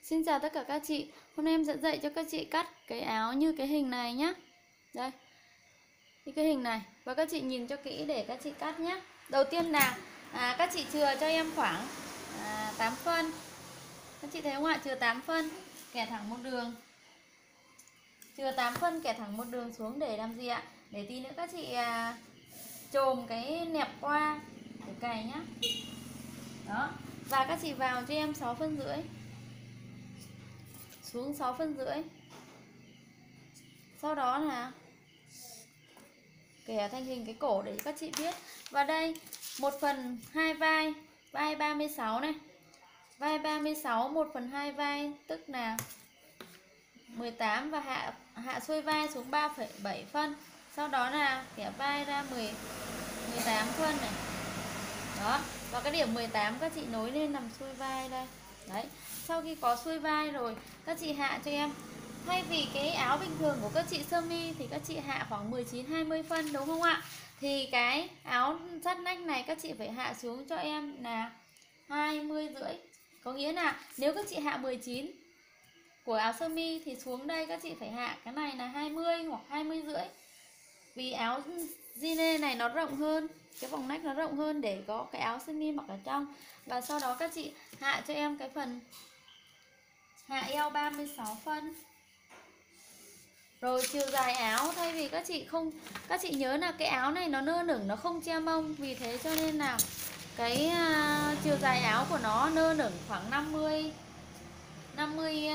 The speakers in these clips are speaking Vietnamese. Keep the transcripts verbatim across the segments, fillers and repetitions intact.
Xin chào tất cả các chị. Hôm nay em sẽ dạy cho các chị cắt cái áo như cái hình này nhé. Đây, như cái hình này. Và các chị nhìn cho kỹ để các chị cắt nhé. Đầu tiên là à, các chị chừa cho em khoảng à, tám phân. Các chị thấy không ạ? Chừa tám phân, kẻ thẳng một đường. Chừa tám phân, kẻ thẳng một đường xuống để làm gì ạ? Để tí nữa các chị à, chồm cái nẹp qua để cài nhá. Đó. Và các chị vào cho em sáu phân rưỡi. Xuống sáu phân rưỡi. Sau đó là kẻ thành hình cái cổ để các chị biết. Và đây một phần hai vai, vai ba mươi sáu này, vai ba mươi sáu, một phần hai vai tức là mười tám, và hạ hạ xuôi vai xuống ba phẩy bảy phân. Sau đó là kẻ vai ra mười, mười tám phân này. Đó, và cái điểm mười tám các chị nối lên làm xuôi vai đây. Đấy, sau khi có xuôi vai rồi, các chị hạ cho em. Thay vì cái áo bình thường của các chị sơ mi thì các chị hạ khoảng mười chín hai mươi phân, đúng không ạ? Thì cái áo sát nách này các chị phải hạ xuống cho em là hai mươi rưỡi. Có nghĩa là nếu các chị hạ mười chín của áo sơ mi thì xuống đây các chị phải hạ cái này là hai mươi hoặc hai mươi rưỡi. Vì áo jean này nó rộng hơn, cái vòng nách nó rộng hơn để có cái áo sơ mi mặc ở trong. Và sau đó các chị hạ cho em cái phần hạ eo ba mươi sáu phân. Rồi chiều dài áo, thay vì các chị không, các chị nhớ là cái áo này nó nơ nửng, nó không che mông, vì thế cho nên là cái uh, chiều dài áo của nó nơ nửng khoảng năm mươi, năm mươi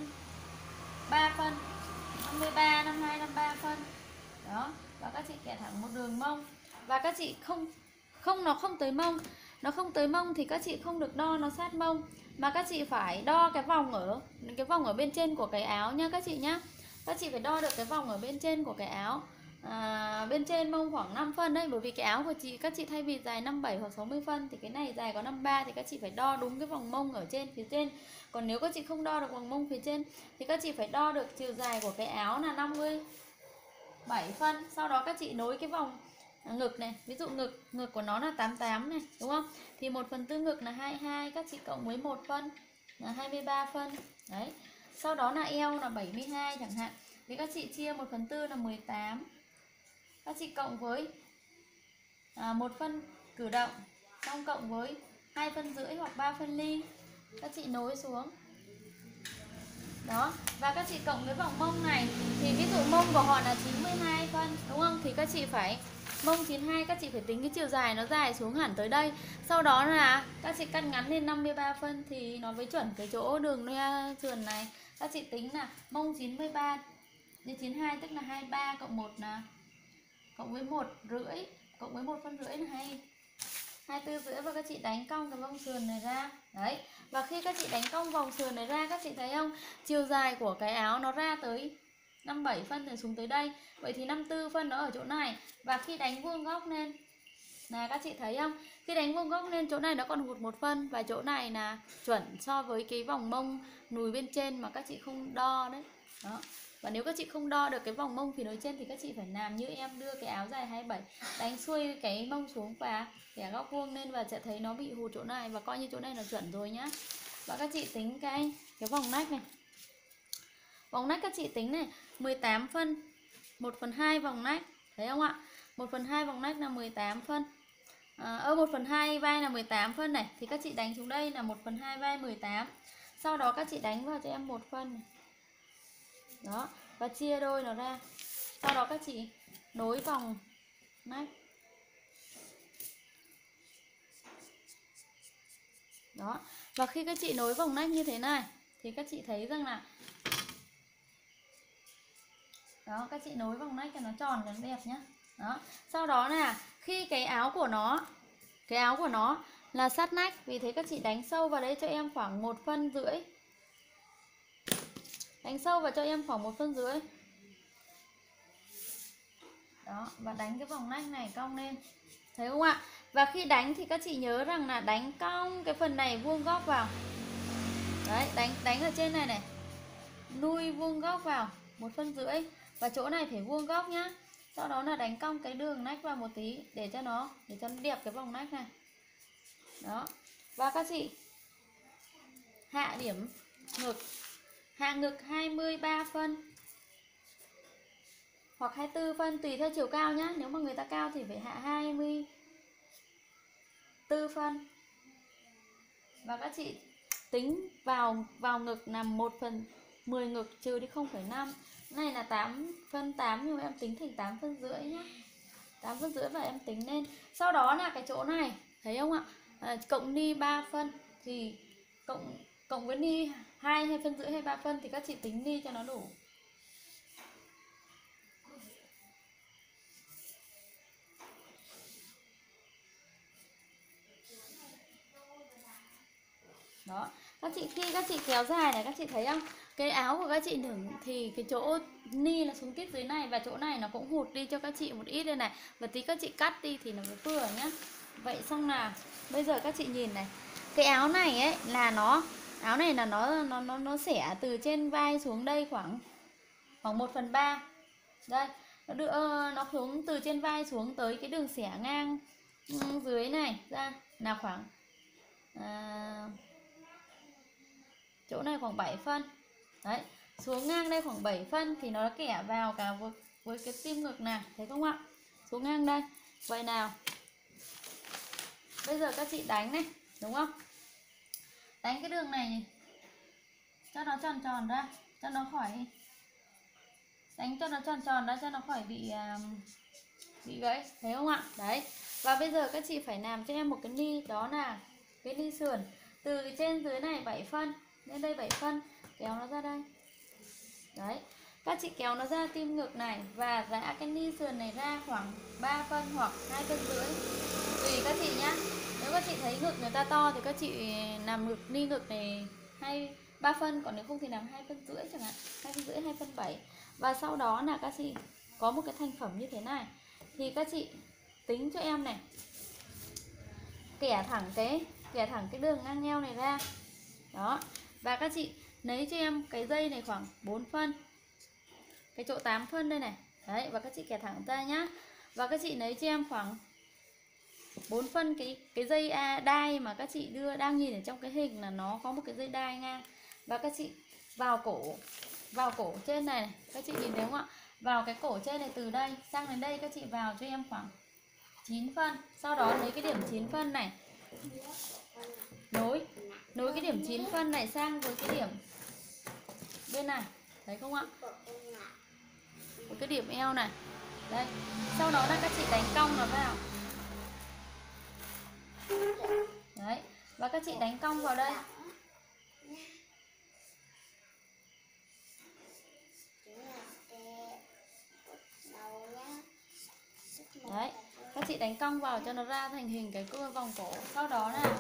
ba phân, năm mươi ba, năm mươi hai, năm mươi ba phân. Đó, và các chị kẻ thẳng một đường mông. Và các chị không không nó không tới mông, nó không tới mông thì các chị không được đo nó sát mông, mà các chị phải đo cái vòng ở cái vòng ở bên trên của cái áo nhá các chị nhá. Các chị phải đo được cái vòng ở bên trên của cái áo, à, bên trên mông khoảng năm phân đấy. Bởi vì cái áo của chị, các chị thay vì dài năm mươi bảy hoặc sáu mươi phân thì cái này dài có năm mươi ba, thì các chị phải đo đúng cái vòng mông ở trên phía trên. Còn nếu các chị không đo được vòng mông phía trên thì các chị phải đo được chiều dài của cái áo là năm mươi bảy phân. Sau đó các chị nối cái vòng ngực này, ví dụ ngực ngực của nó là tám mươi tám này, đúng không? Thì một phần tư ngực là hai mươi hai, các chị cộng với một phân là hai mươi ba phân. Đấy. Sau đó là eo là bảy mươi hai chẳng hạn, thì các chị chia một phần tư là mười tám. Các chị cộng với à, một phân cử động, xong cộng với hai phân rưỡi hoặc ba phân ly. Các chị nối xuống. Đó, và các chị cộng với vòng mông này, thì ví dụ mông của họ là chín mươi hai phân, đúng không? Thì các chị phải mông chín mươi hai, các chị phải tính cái chiều dài nó dài xuống hẳn tới đây. Sau đó là các chị cắt ngắn lên năm mươi ba phân thì nó với chuẩn cái chỗ đường loe sườn này. Các chị tính là mông chín mươi ba đến chín mươi hai tức là hai mươi ba cộng một là cộng với một rưỡi, cộng với một phân rưỡi là hai hai mươi tư rưỡi, và các chị đánh cong cái vòng sườn này ra. Đấy. Và khi các chị đánh cong vòng sườn này ra, các chị thấy không? Chiều dài của cái áo nó ra tới năm mươi bảy phân rồi xuống tới đây. Vậy thì năm mươi tư phân nó ở chỗ này. Và khi đánh vuông góc lên là các chị thấy không? Khi đánh vuông góc lên chỗ này nó còn hụt một phân, và chỗ này là chuẩn so với cái vòng mông nùi bên trên mà các chị không đo đấy. Đó. Và nếu các chị không đo được cái vòng mông phía đối trên thì các chị phải làm như em, đưa cái áo dài hai mươi bảy, đánh xuôi cái mông xuống và kẻ góc vuông lên, và sẽ thấy nó bị hụt chỗ này, và coi như chỗ này là chuẩn rồi nhá. Và các chị tính cái cái vòng nách này. Vòng nách các chị tính này, mười tám phân, một phần hai vòng nách, thấy không ạ? một phần hai vòng nách là mười tám phân. À, ở một phần hai vai là mười tám phân này, thì các chị đánh xuống đây là một phần hai vai mười tám. Sau đó các chị đánh vào cho em một phân này. Đó, và chia đôi nó ra. Sau đó các chị nối vòng nách. Đó, và khi các chị nối vòng nách như thế này thì các chị thấy rằng là đó, các chị nối vòng nách cho nó tròn cho nó đẹp nhá. Đó, sau đó là khi cái áo của nó cái áo của nó là sát nách, vì thế các chị đánh sâu vào đây cho em khoảng một phân rưỡi. Đánh sâu vào cho em khoảng một phân rưỡi. Đó, và đánh cái vòng nách này cong lên. Thấy không ạ? Và khi đánh thì các chị nhớ rằng là đánh cong cái phần này vuông góc vào. Đấy, đánh đánh ở trên này này. Nuôi vuông góc vào một phân rưỡi, và chỗ này phải vuông góc nhá. Sau đó là đánh cong cái đường nách vào một tí để cho nó để cho nó đẹp cái vòng nách này. Đó. Và các chị hạ điểm ngực, hạ ngực hai mươi ba phân hoặc hai mươi tư phân tùy theo chiều cao nhá. Nếu mà người ta cao thì phải hạ hai mươi tư phân. Và các chị tính vào vào ngực là một phần mười ngực trừ đi không phẩy năm. Này là tám phân tám nhưng mà em tính thành tám phân rưỡi nhá. tám phân rưỡi và em tính lên. Sau đó là cái chỗ này, thấy không ạ? À, cộng ni ba phân thì cộng cộng với ni hai hay phân rưỡi hay ba phân thì các chị tính ni cho nó đủ. Đó, các chị khi các chị kéo dài này các chị thấy không? Cái áo của các chị đừng thì cái chỗ ni là xuống tít dưới này và chỗ này nó cũng hụt đi cho các chị một ít đây này. Và tí các chị cắt đi thì nó mới vừa nhá. Vậy xong là bây giờ các chị nhìn này. Cái áo này ấy là nó áo này là nó nó nó nó xẻ từ trên vai xuống đây khoảng khoảng một phần ba. Đây, nó đưa nó xuống từ trên vai xuống tới cái đường xẻ ngang dưới này ra là khoảng à, chỗ này khoảng bảy phân. Đấy, xuống ngang đây khoảng bảy phân thì nó kẻ vào cả với, với cái tim ngực này, thấy không ạ? Xuống ngang đây. Vậy nào. Bây giờ các chị đánh này, đúng không? Đánh cái đường này cho nó tròn tròn ra, cho nó khỏi đánh cho nó tròn tròn ra cho nó khỏi bị bị gãy, thấy không ạ? Đấy. Và bây giờ các chị phải làm cho em một cái ni, đó là cái ni sườn từ trên dưới này bảy phân lên đây bảy phân, kéo nó ra đây. Đấy, các chị kéo nó ra tim ngực này và giã cái ni sườn này ra khoảng ba phân hoặc hai phân rưỡi tùy các chị nhá. Nếu các chị thấy ngực người ta to thì các chị làm ngực ni ngực này hay ba phân, còn nếu không thì làm hai phân rưỡi chẳng hạn, hai phân rưỡi hai phân bảy. Và sau đó là các chị có một cái thành phẩm như thế này thì các chị tính cho em này, kẻ thẳng cái kẻ thẳng cái đường ngang eo này ra. Đó, và các chị lấy cho em cái dây này khoảng bốn phân, cái chỗ tám phân đây này. Đấy, và các chị kẻ thẳng ra nhá. Và các chị lấy cho em khoảng bốn phân cái cái dây đai mà các chị đưa đang nhìn ở trong cái hình là nó có một cái dây đai ngang. Và các chị vào cổ vào cổ trên này, này các chị nhìn thấy không ạ? Vào cái cổ trên này từ đây sang đến đây các chị vào cho em khoảng chín phân. Sau đó lấy cái điểm chín phân này nối nối cái điểm chín phân này sang với cái điểm bên này, thấy không ạ? Với cái điểm eo này. Đây. Sau đó là các chị đánh cong nó vào. Đấy, và các chị đánh cong vào đây. Đấy, các chị đánh cong vào cho nó ra thành hình cái cơ vòng cổ. Sau đó là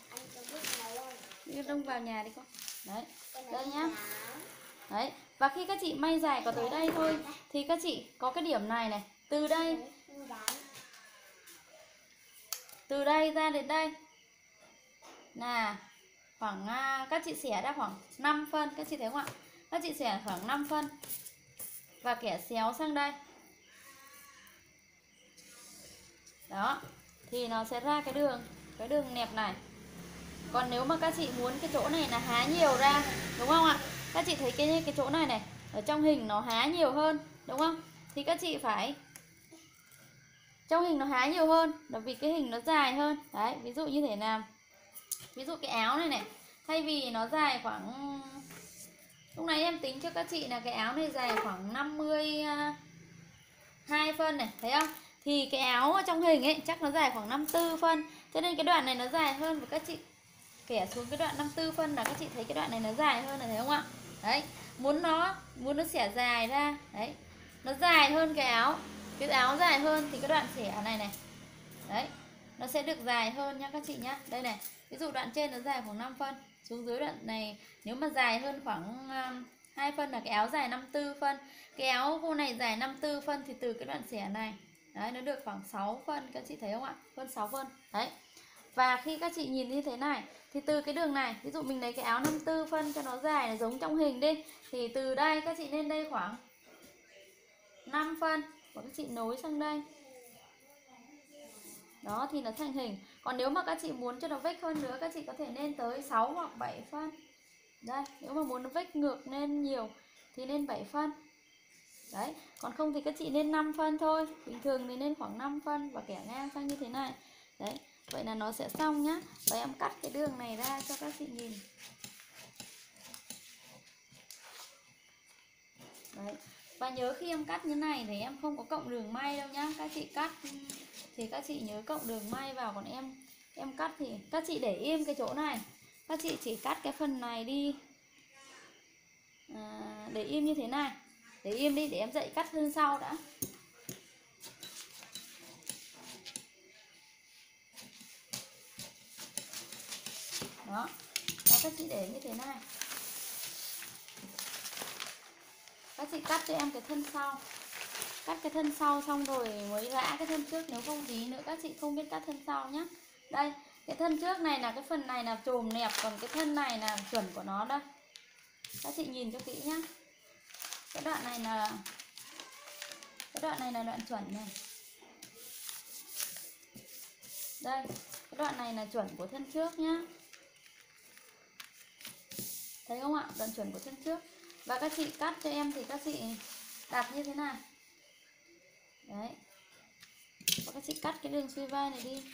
đi đông vào nhà đi con. Đấy, đây nhá. Đấy, và khi các chị may dài có tới đây thôi thì các chị có cái điểm này này, từ đây từ đây ra đến đây là khoảng các chị xẻ ra khoảng năm phân, các chị thấy không ạ? Các chị xẻ khoảng năm phân và kẻ xéo sang đây. Đó, thì nó sẽ ra cái đường cái đường nẹp này. Còn nếu mà các chị muốn cái chỗ này là há nhiều ra, đúng không ạ? Các chị thấy cái cái chỗ này này ở trong hình nó há nhiều hơn, đúng không? Thì các chị phải trong hình nó há nhiều hơn là vì cái hình nó dài hơn. Đấy, ví dụ như thế nào? Ví dụ cái áo này này, thay vì nó dài khoảng, lúc nãy em tính cho các chị là cái áo này dài khoảng năm mươi hai phân này, thấy không? Thì cái áo ở trong hình ấy chắc nó dài khoảng năm mươi tư phân, cho nên cái đoạn này nó dài hơn. Và các chị kẻ xuống cái đoạn năm mươi tư phân là các chị thấy cái đoạn này nó dài hơn này, thấy không ạ? Đấy, muốn nó muốn nó xẻ dài ra, đấy, nó dài hơn cái áo, cái áo dài hơn thì cái đoạn xẻ này này, đấy, nó sẽ được dài hơn nha các chị nhá. Đây này, ví dụ đoạn trên nó dài khoảng năm phân, xuống dưới đoạn này nếu mà dài hơn khoảng um, hai phân là cái áo dài năm mươi tư phân. Cái áo cô này dài năm mươi tư phân thì từ cái đoạn xẻ này, đấy, nó được khoảng sáu phân, các chị thấy không ạ? Hơn sáu phân. Đấy. Và khi các chị nhìn như thế này thì từ cái đường này, ví dụ mình lấy cái áo năm mươi tư phân cho nó dài là giống trong hình đi, thì từ đây các chị lên đây khoảng năm phân và các chị nối sang đây. Đó thì nó thành hình. Còn nếu mà các chị muốn cho nó vách hơn nữa, các chị có thể lên tới sáu hoặc bảy phân. Đây, nếu mà muốn nó vách ngược lên nhiều thì nên bảy phân. Đấy, còn không thì các chị nên năm phân thôi. Bình thường thì nên khoảng năm phân và kẻ ngang sang như thế này. Đấy, vậy là nó sẽ xong nhá. Và em cắt cái đường này ra cho các chị nhìn. Đấy. Và nhớ khi em cắt như này thì em không có cộng đường may đâu nhá. Các chị cắt thì các chị nhớ cộng đường may vào. Còn em em cắt thì các chị để im cái chỗ này. Các chị chỉ cắt cái phần này đi à, để im như thế này. Để im đi, để em dạy cắt thân sau đã. Đó, và các chị để như thế này. Các chị cắt cho em cái thân sau. Cắt cái thân sau xong rồi mới gã cái thân trước. Nếu không tí nữa các chị không biết cắt thân sau nhé. Đây, cái thân trước này là cái phần này là chồm nẹp. Còn cái thân này là chuẩn của nó đây. Các chị nhìn cho kỹ nhá. Cái đoạn này là Cái đoạn này là đoạn chuẩn này. Đây, cái đoạn này là chuẩn của thân trước nhá. Thấy không ạ? Đoạn chuẩn của thân trước. Và các chị cắt cho em thì các chị đặt như thế này. Đấy. Và các chị cắt cái đường xuôi vai này đi.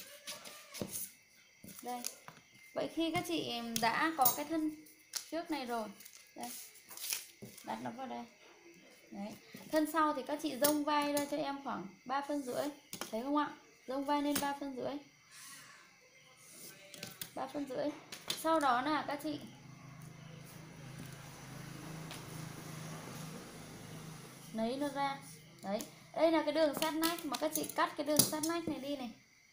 Đây. Vậy khi các chị đã có cái thân trước này rồi. Đây. Đặt nó vào đây. Đấy. Thân sau thì các chị dông vai ra cho em khoảng ba phân rưỡi. Thấy không ạ? Dông vai lên ba phân rưỡi. ba phân rưỡi. Sau đó là các chị lấy nó ra. Đấy. Đây là cái đường sát nách mà các chị cắt cái đường sát nách này đi này.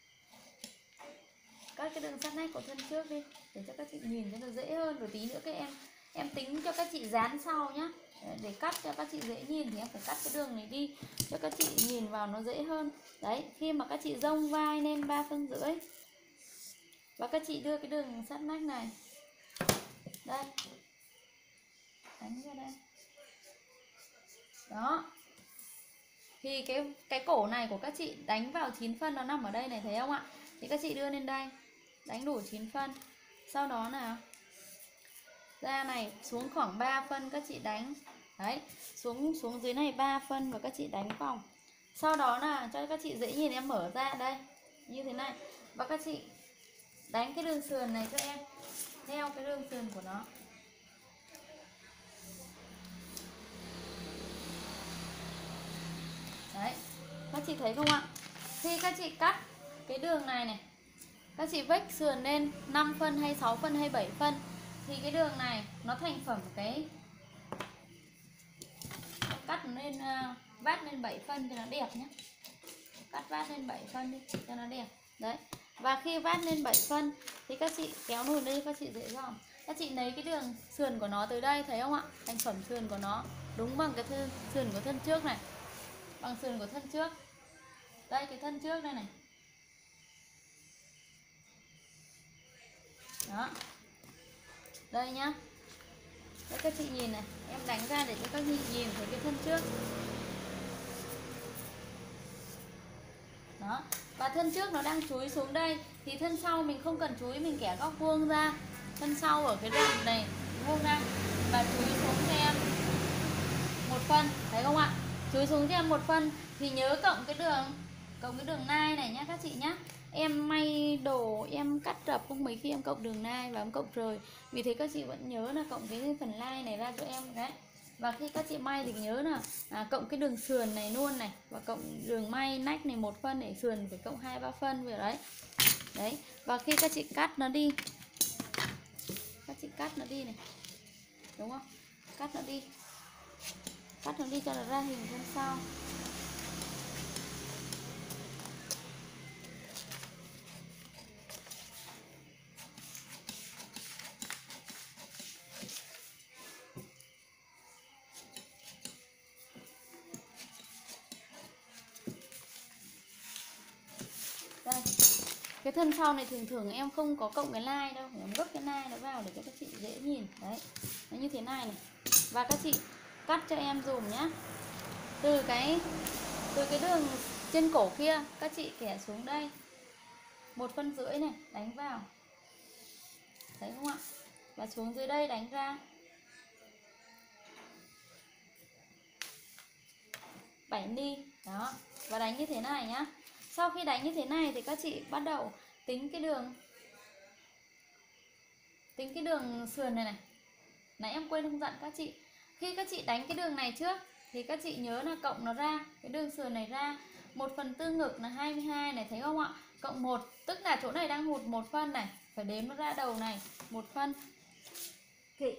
Cắt cái đường sát nách của thân trước đi để cho các chị nhìn cho nó dễ hơn. Rồi tí nữa các em em tính cho các chị dán sau nhá. Để cắt cho các chị dễ nhìn thì em phải cắt cái đường này đi cho các chị nhìn vào nó dễ hơn. Đấy, khi mà các chị dông vai lên ba phân rưỡi và các chị đưa cái đường sát nách này đây, đánh ra đây. Đó. Thì cái cái cổ này của các chị đánh vào chín phân nó nằm ở đây này, thấy không ạ? Thì các chị đưa lên đây, đánh đủ chín phân. Sau đó là ra này xuống khoảng ba phân các chị đánh. Đấy, xuống xuống dưới này ba phân và các chị đánh vòng. Sau đó là cho các chị dễ nhìn em mở ra đây như thế này. Và các chị đánh cái đường sườn này cho em theo cái đường sườn của nó. Đấy, các chị thấy không ạ? Khi các chị cắt cái đường này này, các chị vách sườn lên năm phân hay sáu phân hay bảy phân thì cái đường này nó thành phẩm cái cắt lên uh, vát lên bảy phân cho nó đẹp nhé. Cắt vát lên bảy phân đi cho nó đẹp. Đấy. Và khi vát lên bảy phân thì các chị kéo nùi đây các chị dễ dòm. Các chị lấy cái đường sườn của nó tới đây, thấy không ạ? Thành phẩm sườn của nó đúng bằng cái thân, sườn của thân trước này. Bằng sườn của thân trước. Đây cái thân trước đây này. Đó. Đây nhá. Đấy, các chị nhìn này, em đánh ra để cho các chị nhìn thấy cái thân trước. Đó. Và thân trước nó đang chúi xuống đây thì thân sau mình không cần chúi, mình kẻ góc vuông ra. Thân sau ở cái đoạn này vuông ra và chúi xuống cho em một phân, thấy không ạ? Chúi xuống cho em một phân thì nhớ cộng cái đường cộng cái đường nai này nhá các chị nhá. Em may đồ em cắt rập không mấy khi em cộng đường nai và em cộng rời. Vì thế các chị vẫn nhớ là cộng cái phần lai này ra cho em đấy. Và khi các chị may thì nhớ là à, cộng cái đường sườn này luôn này. Và cộng đường may nách này một phân, để sườn phải cộng hai ba phân rồi đấy. Đấy. Và khi các chị cắt nó đi, các chị cắt nó đi này, đúng không? Cắt nó đi, cắt nó đi cho nó ra hình thân sau. Đây. Cái thân sau này thường thường em không có cộng cái lai đâu, em gấp cái lai nó vào để cho các chị dễ nhìn. Đấy, nó như thế này này. Và các chị cắt cho em dùm nhá. Từ cái từ cái đường trên cổ kia các chị kẻ xuống đây một phân rưỡi này, đánh vào. Thấy không ạ? và xuống dưới đây đánh ra bảy ni. Đó, và đánh như thế này nhá. Sau khi đánh như thế này thì các chị bắt đầu tính cái đường tính cái đường sườn này này. Nãy em quên không dặn các chị, khi các chị đánh cái đường này trước thì các chị nhớ là cộng nó ra, cái đường sườn này ra một phần tư ngực là hai mươi hai này, thấy không ạ? Cộng một, tức là chỗ này đang hụt một phân này, phải đếm nó ra đầu này một phân. Kệ.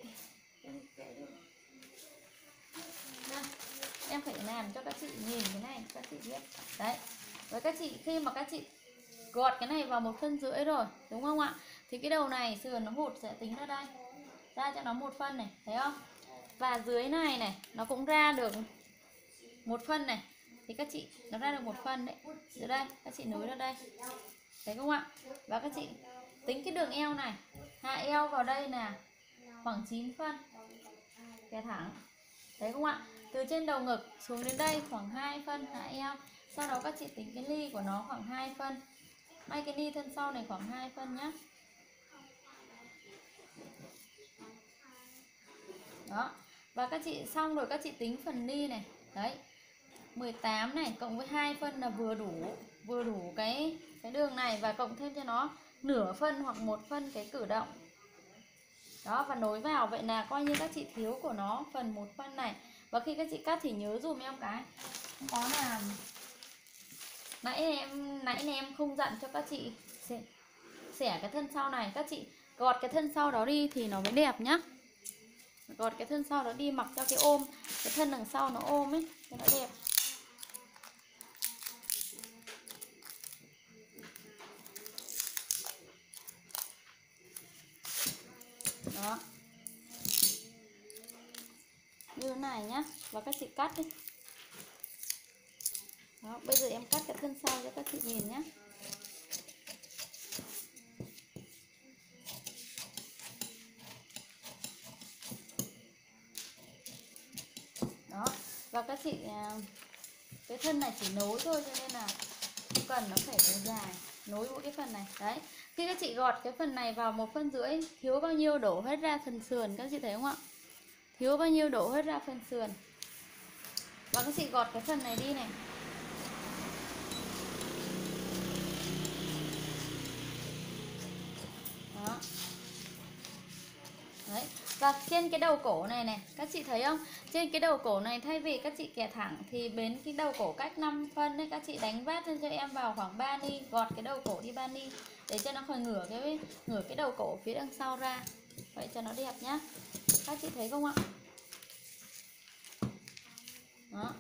Đây, em phải làm cho các chị nhìn cái này các chị biết. Đấy. Với các chị khi mà các chị gọt cái này vào một phân rưỡi rồi, đúng không ạ? Thì cái đầu này sườn nó hụt sẽ tính ra đây, ra cho nó một phân này, thấy không? Và dưới này này nó cũng ra được một phân này, thì các chị nó ra được một phân đấy. Dưới đây các chị nối ra đây, thấy không ạ? Và các chị tính cái đường eo này, hạ eo vào đây là khoảng chín phân, kẻ thẳng, thấy không ạ? Từ trên đầu ngực xuống đến đây khoảng hai phân hạ eo. Sau đó các chị tính cái ly của nó khoảng hai phân, may cái ly thân sau này khoảng hai phân nhá. Đó, và các chị xong rồi các chị tính phần ly này. Đấy, mười tám này cộng với hai phân là vừa đủ, vừa đủ cái cái đường này, và cộng thêm cho nó nửa phân hoặc một phân cái cử động. Đó, và nối vào, vậy là coi như các chị thiếu của nó phần một phân này. Và khi các chị cắt thì nhớ dùm em cái, không có là nãy em nãy em không dặn cho các chị xẻ, xẻ cái thân sau này, các chị gọt cái thân sau đó đi thì nó mới đẹp nhá. Gọt cái thân sau đó đi, mặc cho cái ôm, cái thân đằng sau nó ôm ấy cho nó đẹp. Đó, như thế này nhá. Và các chị cắt đi. Đó, bây giờ em cắt cái thân sau cho các chị nhìn nhé. Đó, và các chị cái thân này chỉ nối thôi cho nên là không cần nó phải dài, nối mỗi cái phần này. Đấy, khi các chị gọt cái phần này vào một phân rưỡi, thiếu bao nhiêu đổ hết ra phần sườn, các chị thấy không ạ? Thiếu bao nhiêu đổ hết ra phần sườn. Và các chị gọt cái phần này đi này. Đó. Đấy, và trên cái đầu cổ này này, các chị thấy không? Trên cái đầu cổ này thay vì các chị kẻ thẳng thì bên cái đầu cổ cách năm phân ấy, các chị đánh vát lên cho em vào khoảng ba ni, gọt cái đầu cổ đi ba ni để cho nó khỏi ngửa cái ngửa cái đầu cổ phía đằng sau ra. Vậy cho nó đẹp nhá. Các chị thấy không ạ? Đó.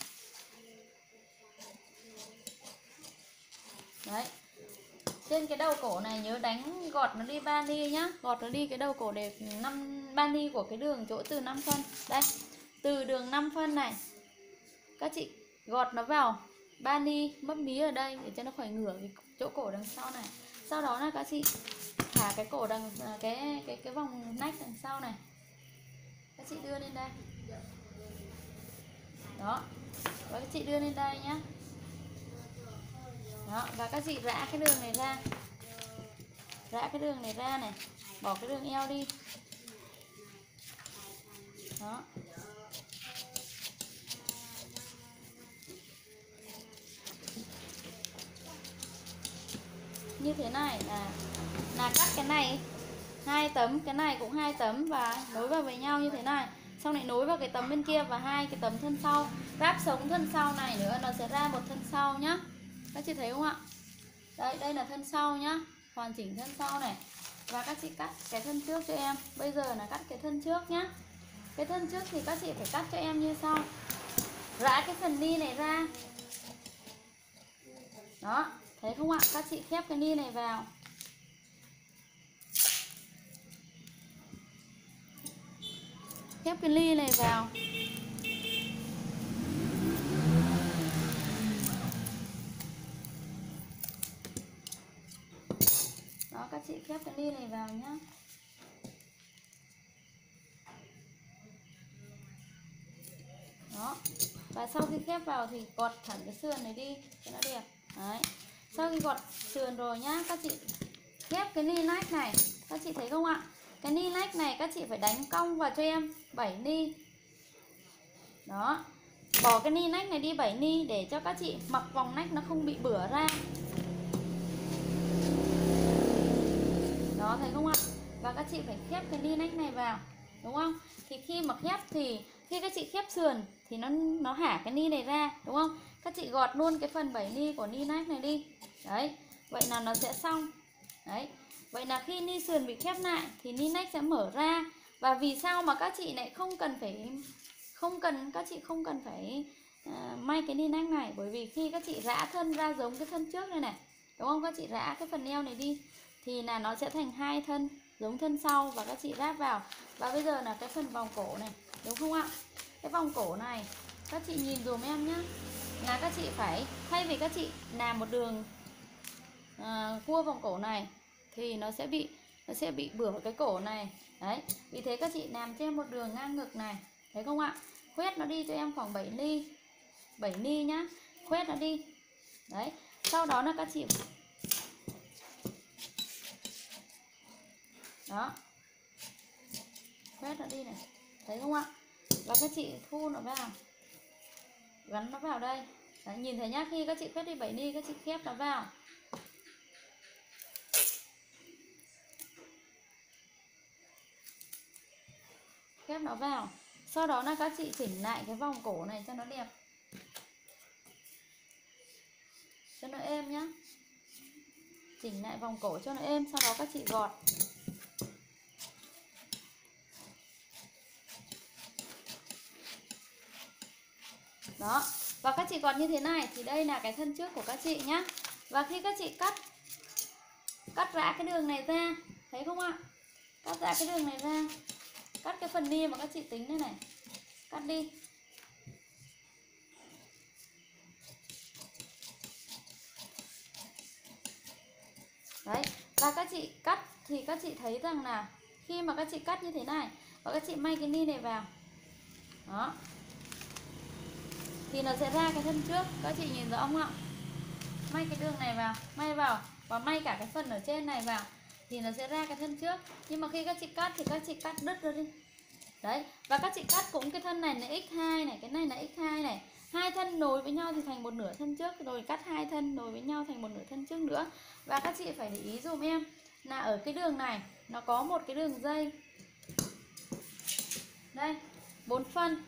Đấy. Trên cái đầu cổ này nhớ đánh gọt nó đi ba ni nhá, gọt nó đi cái đầu cổ để năm ba ni của cái đường chỗ từ năm phân. Đây, từ đường năm phân này các chị gọt nó vào ba ni mấp mí ở đây để cho nó khỏi ngửa cái chỗ cổ đằng sau này. Sau đó là các chị thả cái cổ đằng cái cái cái vòng nách đằng sau này, các chị đưa lên đây. Đó, và các chị đưa lên đây nhá. Đó, và các chị rã cái đường này ra, rã cái đường này ra này, bỏ cái đường eo đi. Đó, như thế này là là cắt cái này hai tấm, cái này cũng hai tấm và nối vào với nhau như thế này, xong lại nối vào cái tấm bên kia và hai cái tấm thân sau, ráp sống thân sau này nữa, nó sẽ ra một thân sau nhá. Các chị thấy không ạ? Đây, đây là thân sau nhá, hoàn chỉnh thân sau này. Và các chị cắt cái thân trước cho em. Bây giờ là cắt cái thân trước nhá. Cái thân trước thì các chị phải cắt cho em như sau. Rã cái phần ni này ra. Đó, thấy không ạ? Các chị khép cái ni này vào. Khép cái ly này vào. Đó, các chị khép cái ly này vào nhá. Đó, và sau khi khép vào thì gọt thẳng cái sườn này đi cho nó đẹp. Đấy, sau khi gọt sườn rồi nhá, các chị khép cái ly nách này, các chị thấy không ạ? cái ni nách này các chị phải đánh cong vào cho em bảy ni. Đó, bỏ cái ni nách này đi bảy ni để cho các chị mặc vòng nách nó không bị bửa ra. Đó, thấy không ạ? Và các chị phải khép cái ni nách này vào, đúng không? Thì khi mà khép thì khi các chị khép sườn thì nó nó hả cái ni này ra, đúng không? Các chị gọt luôn cái phần bảy ni của ni nách này đi. Đấy, vậy là nó sẽ xong. Đấy, vậy là khi ni sườn bị khép lại thì ni nách sẽ mở ra. Và vì sao mà các chị lại không cần phải không cần các chị không cần phải uh, may cái ni nách này? Bởi vì khi các chị rã thân ra giống cái thân trước này này, đúng không? Các chị rã cái phần eo này đi thì là nó sẽ thành hai thân giống thân sau và các chị ráp vào. Và bây giờ là cái phần vòng cổ này, đúng không ạ? Cái vòng cổ này các chị nhìn dùm em nhé, là các chị phải thay vì các chị làm một đường à, cua vòng cổ này thì nó sẽ bị nó sẽ bị bửa cái cổ này. Đấy, vì thế các chị làm cho em một đường ngang ngực này, thấy không ạ? Khoét nó đi cho em khoảng bảy ni, bảy ni nhá, khoét nó đi. Đấy, sau đó là các chị đó, khoét nó đi này, thấy không ạ? Và các chị thu nó vào, gắn nó vào đây. Đấy, nhìn thấy nhá, khi các chị khoét đi bảy ni các chị khép nó vào. Khép nó vào. Sau đó là các chị chỉnh lại cái vòng cổ này cho nó đẹp, cho nó êm nhá. Chỉnh lại vòng cổ cho nó êm, sau đó các chị gọt. Đó, và các chị gọt như thế này thì đây là cái thân trước của các chị nhá. Và khi các chị cắt cắt rã cái đường này ra, thấy không ạ? Cắt rã cái đường này ra, cắt cái phần ni mà các chị tính đây này, cắt đi. Đấy, và các chị cắt thì các chị thấy rằng là khi mà các chị cắt như thế này và các chị may cái ni này vào, đó, thì nó sẽ ra cái thân trước. Các chị nhìn rõ không ạ? May cái đường này vào, may vào và may cả cái phần ở trên này vào thì nó sẽ ra cái thân trước. Nhưng mà khi các chị cắt thì các chị cắt đứt ra đi. Đấy, và các chị cắt cũng cái thân này là x hai này, cái này là x hai này. Hai thân nối với nhau thì thành một nửa thân trước, rồi cắt hai thân nối với nhau thành một nửa thân trước nữa. Và các chị phải để ý dùm em là ở cái đường này nó có một cái đường dây. Đây, bốn phân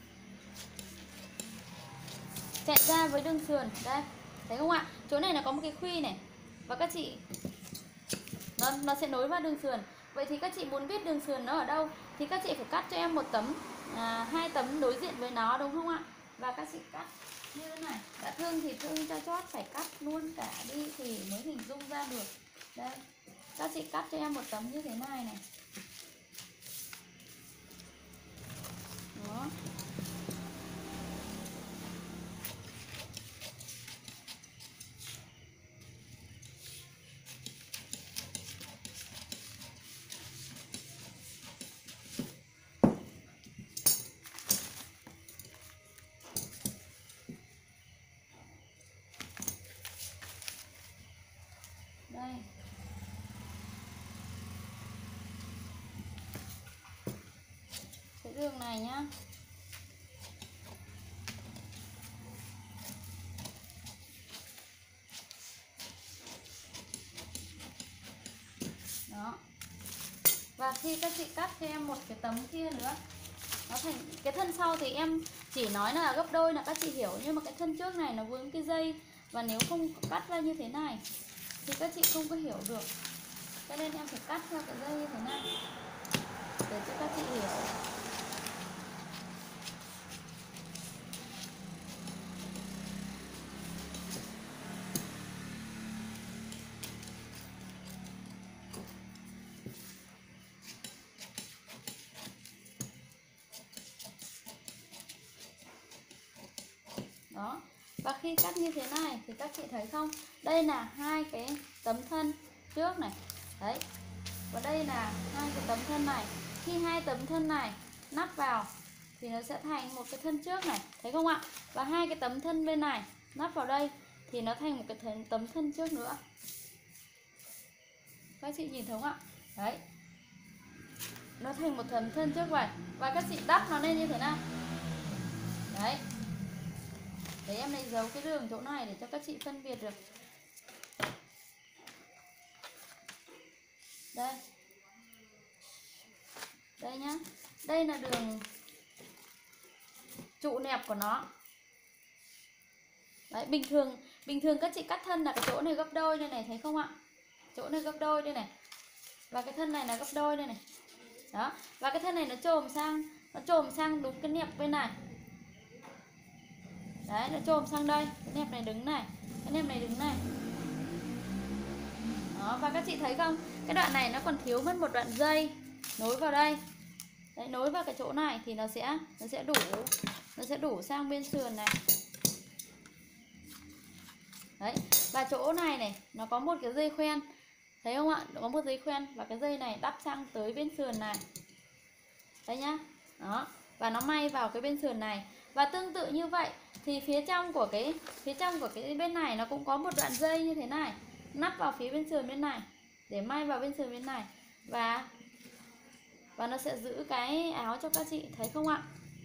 chạy ra với đường sườn. Đây, thấy không ạ? Chỗ này là có một cái khuy này. Và các chị nó, nó sẽ nối vào đường sườn. Vậy thì các chị muốn biết đường sườn nó ở đâu thì các chị phải cắt cho em một tấm à, hai tấm đối diện với nó, đúng không ạ? Và các chị cắt như thế này. Đã thương thì thương cho chót, phải cắt luôn cả đi thì mới hình dung ra được. Đây, các chị cắt cho em một tấm như thế này này. Đó. Đây. Cái đường này nhá. Đó. Và khi các chị cắt cho em một cái tấm kia nữa, nó thành cái thân sau thì em chỉ nói là gấp đôi là các chị hiểu, nhưng mà cái thân trước này nó vướng cái dây, và nếu không cắt ra như thế này thì các chị không có hiểu được. Cho nên em phải cắt theo cái dây như thế này để cho các chị hiểu. Đó. Và khi cắt như thế này thì các chị thấy không? Đây là hai cái tấm thân trước này. Đấy. Và đây là hai cái tấm thân này. Khi hai tấm thân này nắp vào thì nó sẽ thành một cái thân trước này, thấy không ạ? Và hai cái tấm thân bên này nắp vào đây thì nó thành một cái thân, tấm thân trước nữa. Các chị nhìn thấy không ạ? Đấy. nó thành một phần thân trước vậy. Và các chị đắp nó lên như thế nào. Đấy. Đấy, em lấy dấu cái đường chỗ này để cho các chị phân biệt được. Đây. Đây nhá. Đây là đường trụ nẹp của nó. Đấy, bình thường bình thường các chị cắt thân là cái chỗ này gấp đôi đây này, thấy không ạ? Chỗ này gấp đôi đây này. Và cái thân này là gấp đôi đây này. Đó, và cái thân này nó chồm sang, nó chồm sang đúng cái nẹp bên này. Đấy, nó chồm sang đây, cái nẹp này đứng này, cái nẹp này đứng này. Đó, và các chị thấy không? Cái đoạn này nó còn thiếu mất một đoạn dây nối vào đây. Đấy, nối vào cái chỗ này thì nó sẽ nó sẽ đủ, nó sẽ đủ sang bên sườn này. Đấy, và chỗ này này nó có một cái dây khoen, thấy không ạ? Nó có một dây khoen và cái dây này đắp sang tới bên sườn này. Đấy nhá. Đó, và nó may vào cái bên sườn này. Và tương tự như vậy thì phía trong của cái phía trong của cái bên này nó cũng có một đoạn dây như thế này, nắp vào phía bên sườn bên này để may vào bên sườn bên này. Và và nó sẽ giữ cái áo cho các chị, thấy không ạ?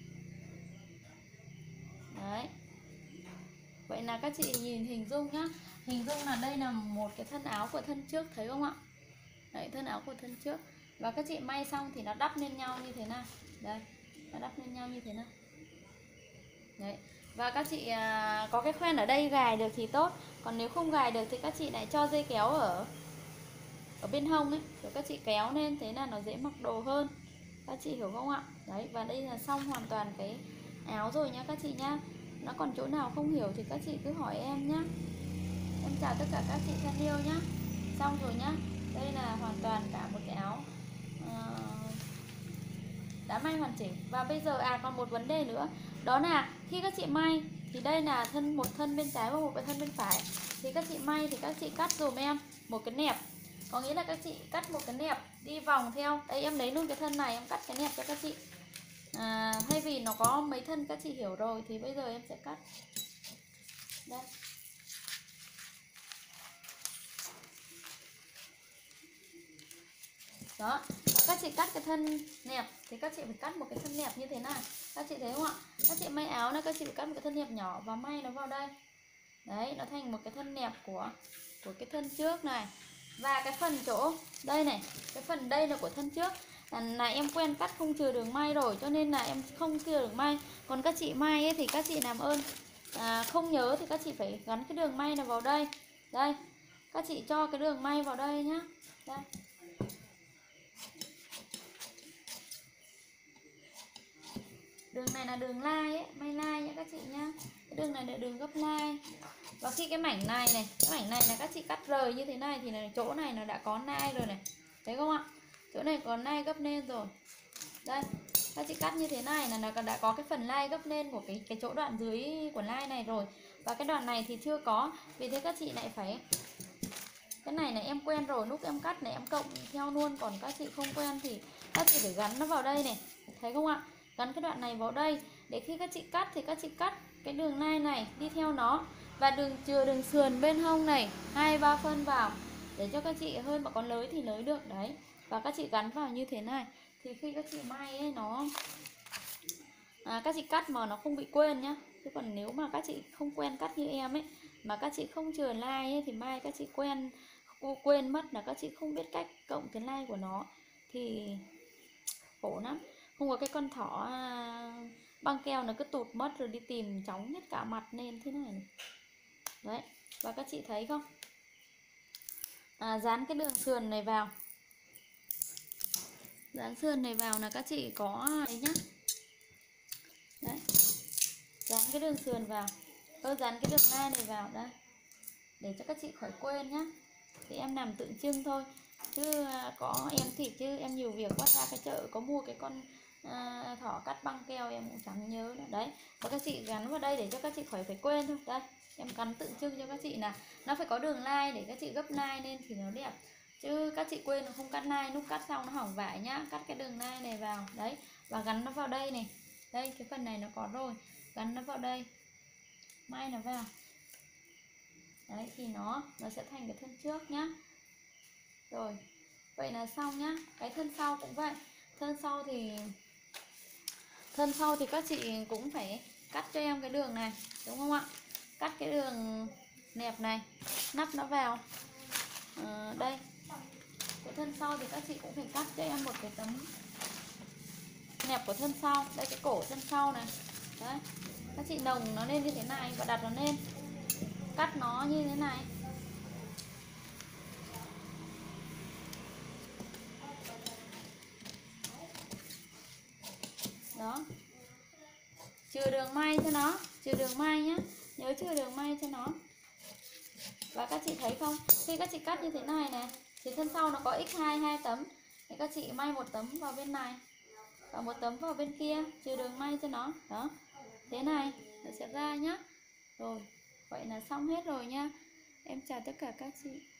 Đấy. Vậy là các chị nhìn hình dung nhá. Hình dung là đây là một cái thân áo của thân trước, thấy không ạ? Đấy, thân áo của thân trước. Và các chị may xong thì nó đắp lên nhau như thế nào. Đây, nó đắp lên nhau như thế nào. Đấy. Và các chị à, có cái khoen ở đây gài được thì tốt. Còn nếu không gài được thì các chị lại cho dây kéo ở ở bên hông ấy, rồi các chị kéo lên, thế là nó dễ mặc đồ hơn. Các chị hiểu không ạ? Đấy, và đây là xong hoàn toàn cái áo rồi nhá các chị nhá. Nó còn chỗ nào không hiểu thì các chị cứ hỏi em nhá. Em chào tất cả các chị thân yêu nhá. Xong rồi nhá. Đây là hoàn toàn cả một cái áo uh, đã may hoàn chỉnh. Và bây giờ à còn một vấn đề nữa, đó là khi các chị may thì đây là thân một thân bên trái và một cái thân bên phải. Thì các chị may thì các chị cắt dùm em một cái nẹp. Có nghĩa là các chị cắt một cái nẹp đi vòng theo. Đây em lấy luôn cái thân này, em cắt cái nẹp cho các chị. À, thay vì nó có mấy thân các chị hiểu rồi thì bây giờ em sẽ cắt. Đây. Đó, các chị cắt cái thân nẹp thì các chị phải cắt một cái thân nẹp như thế này. Các chị thấy không ạ? Các chị may áo này các chị phải cắt một cái thân nẹp nhỏ và may nó vào đây. Đấy, nó thành một cái thân nẹp của của cái thân trước này. Và cái phần chỗ đây này, cái phần đây là của thân trước. Là, là em quen cắt không chừa đường may rồi, cho nên là em không chừa đường may. Còn các chị may ấy, thì các chị làm ơn à, không nhớ thì các chị phải gắn cái đường may này vào đây. Đây, các chị cho cái đường may vào đây nhá. Đây. Đường này là đường line ấy, may line nhá các chị nhá. Cái đường này là đường gấp line. Và khi cái mảnh này này, cái mảnh này là các chị cắt rời như thế này thì là chỗ này nó đã có line rồi này. Thấy không ạ? Chỗ này có line gấp lên rồi. Đây, các chị cắt như thế này là nó đã có cái phần line gấp lên của cái cái chỗ đoạn dưới của line này rồi. Và cái đoạn này thì chưa có. Vì thế các chị lại phải, cái này là em quen rồi, lúc em cắt này em cộng theo luôn. Còn các chị không quen thì các chị phải gắn nó vào đây này. Thấy không ạ? Gắn cái đoạn này vào đây để khi các chị cắt thì các chị cắt cái đường line này đi theo nó. Và đường chừa đường sườn bên hông này hai ba phân vào để cho các chị hơi mà có lới thì lới được đấy. Và các chị gắn vào như thế này thì khi các chị may ấy nó à, các chị cắt mà nó không bị quên nhá. Chứ còn nếu mà các chị không quen cắt như em ấy mà các chị không chừa line ấy, thì mai các chị quen quên mất là các chị không biết cách cộng cái line của nó thì khổ lắm. Không có cái con thỏ băng keo nó cứ tụt mất rồi đi tìm chóng hết cả mặt nên thế này, này. Đấy, và các chị thấy không? À, dán cái đường sườn này vào. Dán sườn này vào là các chị có đấy nhá. Đấy. Dán cái đường sườn vào. Tôi dán cái đường line này vào đây. Để cho các chị khỏi quên nhá. Thì em làm tượng trưng thôi. Chứ có em thịt chứ em nhiều việc quá, ra cái chợ có mua cái con à, thỏ cắt băng keo em cũng chẳng nhớ nữa. Đấy, và các chị gắn vào đây để cho các chị khỏi phải quên thôi. Đây, em gắn tượng trưng cho các chị là nó phải có đường line để các chị gấp line lên thì nó đẹp. Chứ các chị quên không cắt line, lúc cắt xong nó hỏng vải nhá. Cắt cái đường line này vào. Đấy, và gắn nó vào đây này. Đây, cái phần này nó có rồi. Gắn nó vào đây. May nó vào. Đấy, thì nó nó sẽ thành cái thân trước nhá. Rồi, vậy là xong nhá. Cái thân sau cũng vậy. Thân sau thì thân sau thì các chị cũng phải cắt cho em cái đường này, đúng không ạ? Cắt cái đường nẹp này, nắp nó vào. À, đây cái thân sau thì các chị cũng phải cắt cho em một cái tấm nẹp của thân sau. Đây cái cổ thân sau này. Đấy, các chị nồng nó lên như thế này và đặt nó lên, cắt nó như thế này. Đó, trừ đường may cho nó, trừ đường may nhá, nhớ trừ đường may cho nó. Và các chị thấy không, khi các chị cắt như thế này này thì thân sau nó có x hai hai tấm, thì các chị may một tấm vào bên này và một tấm vào bên kia, trừ đường may cho nó. Đó, thế này nó sẽ ra nhá. Rồi, vậy là xong hết rồi nha. Em chào tất cả các chị.